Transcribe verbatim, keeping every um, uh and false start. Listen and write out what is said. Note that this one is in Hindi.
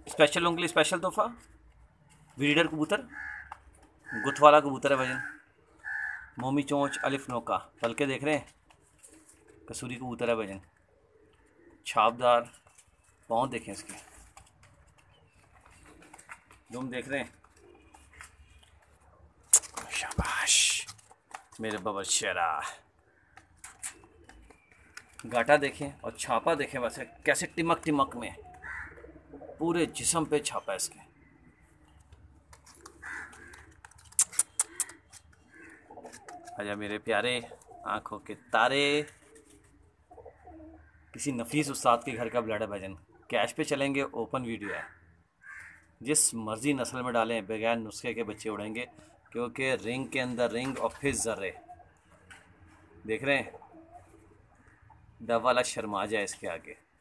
स्पेशल लोगों के लिए स्पेशल तोहफा, ब्रीडर कबूतर, गुथ वाला कबूतर है भाईजान, मोमी चोंच अलिफ नोका, पलके देख रहे हैं, कसूरी कबूतर है भाईजान, छापदार पाँव देखें इसके, तुम देख रहे हैं, शाबाश मेरे बबर शेरा। गाटा देखें और छापा देखें, वैसे कैसे टिमक टिमक में पूरे जिस्म पे छापा है इसके। आजा मेरे प्यारे आंखों के तारे। किसी नफीस उस्ताद के घर का ब्लड है भाईजान, कैश पे चलेंगे, ओपन वीडियो है, जिस मर्जी नस्ल में डालें बगैर नुस्खे के बच्चे उड़ेंगे, क्योंकि रिंग के अंदर रिंग और फिर जर्रे देख रहे हैं, दवा वाला शर्मा जाए इसके आगे।